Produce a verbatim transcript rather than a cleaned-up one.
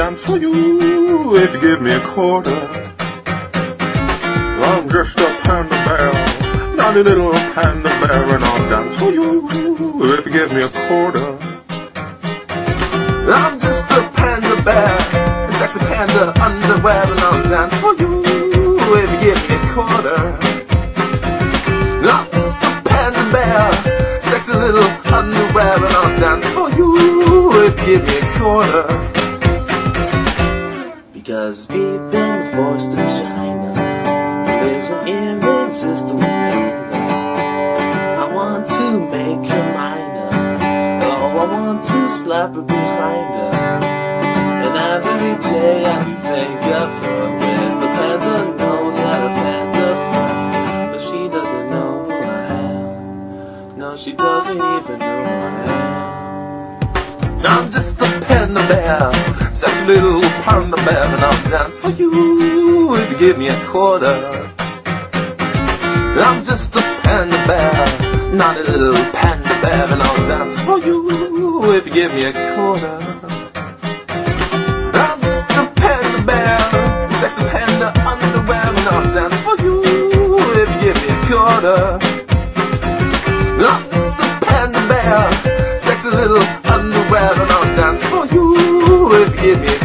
dance for you if you give me a quarter. I'm just a panda bear, naughty little panda bear, and I'll dance for you if you give me a quarter. I'm just a panda bear, sexy panda underwear, and I'll dance for you if you give me a quarter. I'm just a panda bear, sexy little underwear, and I'll dance for you if you give me a quarter. Because deep in the forest of China there's an irresistible panda. I want to make her mine. Oh, I want to slap her behind her. And every day I think of her with a panda nose and a panda fur. But she doesn't know who I am. No, she doesn't even know who I am. I'm just a panda bear, sexy little panda bear, and I'll dance for you if you give me a quarter. I'm just a panda bear, not a little panda bear, and I'll dance for you if you give me a quarter. I'm just a panda bear, sexy panda underwear, and I'll dance for you if you give me a quarter. I'm just a panda bear, sexy little underwear, and I'll dance for you if you give me a